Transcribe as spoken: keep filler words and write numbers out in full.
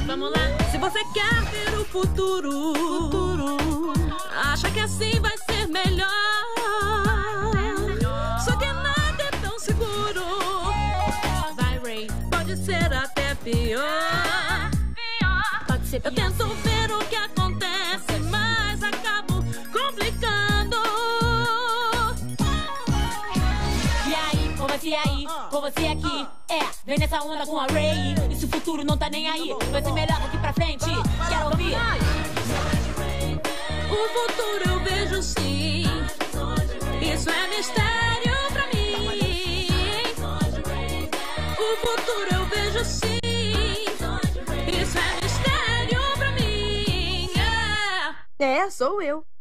Vamos lá. Se você quer ver o futuro, futuro, acha que assim vai ser melhor. Só que nada é tão seguro. Vai, Ray, pode ser até pior. Pode ser pior. Eu tento ver o que acontece, mas acabo complicando. E aí, com você aí, com você aqui. É, vem nessa onda com a Ray. E se o futuro não tá nem aí, vai ser melhor daqui pra frente. Quero ouvir. O futuro eu vejo sim. Isso é mistério pra mim. O futuro eu vejo sim. Isso é mistério pra mim. É, sou eu.